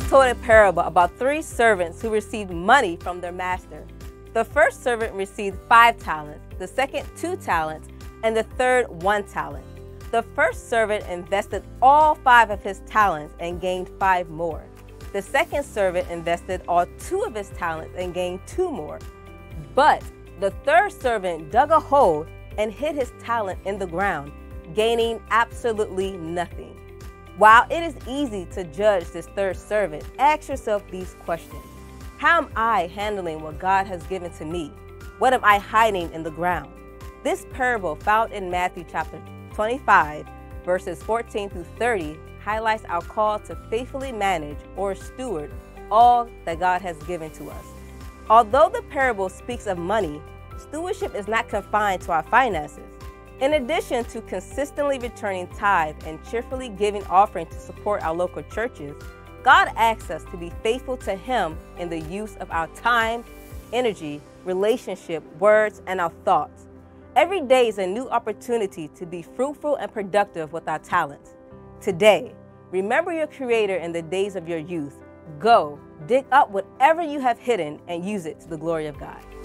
told a parable about 3 servants who received money from their master. The first servant received 5 talents, the second 2 talents, and the third 1 talent. The first servant invested all 5 of his talents and gained 5 more. The second servant invested all 2 of his talents and gained 2 more. But the third servant dug a hole and hid his talent in the ground, gaining absolutely nothing. While it is easy to judge this third servant, ask yourself these questions. How am I handling what God has given to me? What am I hiding in the ground? This parable found in Matthew chapter 25, verses 14 through 30, highlights our call to faithfully manage or steward all that God has given to us. Although the parable speaks of money, stewardship is not confined to our finances. In addition to consistently returning tithe and cheerfully giving offering to support our local churches, God asks us to be faithful to Him in the use of our time, energy, relationship, words, and our thoughts. Every day is a new opportunity to be fruitful and productive with our talents. Today, remember your Creator in the days of your youth. Go, dig up whatever you have hidden and use it to the glory of God.